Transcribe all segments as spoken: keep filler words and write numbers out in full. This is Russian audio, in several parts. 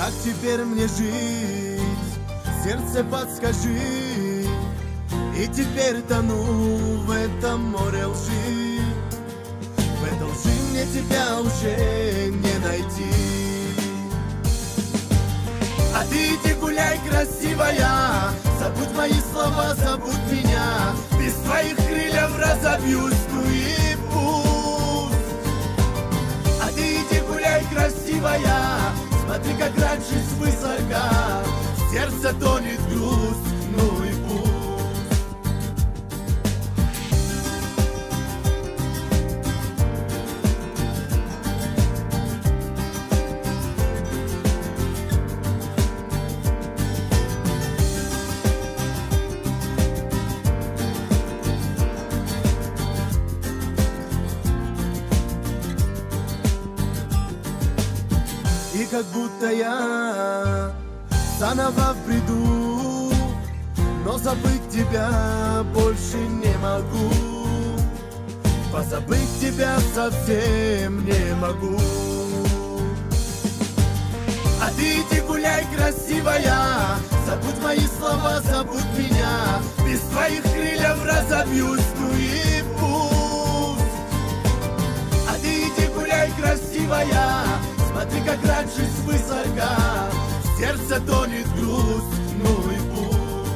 Как теперь мне жить? Сердце, подскажи. И теперь тону в этом море лжи. В этой лжи мне тебя уже не найти. А ты иди гуляй, красивая, забудь мои слова, забудь меня. Без твоих крыльев разобьюсь, ну и пусть. А ты иди гуляй, красивая, смотри, как раньше свысока. Сердце тонет грусть, ну и пусть. И как будто я заново в бреду, но забыть тебя больше не могу. Позабыть тебя совсем не могу. А ты иди гуляй, красивая, забудь мои слова, забудь меня. Без твоих крыльев разобьюсь, ну и пусть. А ты иди гуляй, красивая, смотри, как раньше свысока. Сердце тонет грусть, ну и пусть.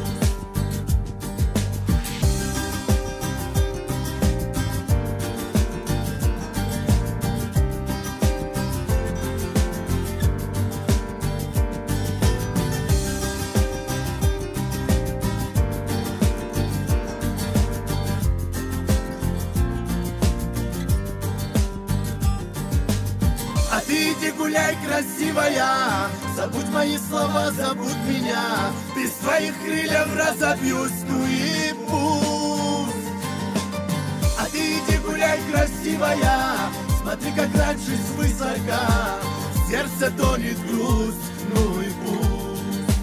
А ты иди гуляй, красивая, забудь мои слова, забудь меня. Без твоих крыльев разобьюсь, ну и пусть. А ты иди гуляй, красивая, смотри, как раньше свысока. Сердце тонет грусть, ну и пусть.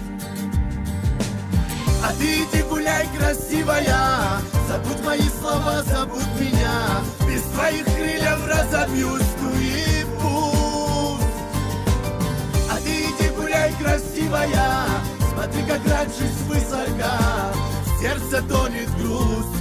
А ты иди гуляй, красивая, забудь мои слова, забудь меня. Без твоих крыльев разобьюсь, ну и пусть. А ты иди гуляй, красивая, смотри, как раньше свысока. Сердце тонет грусть,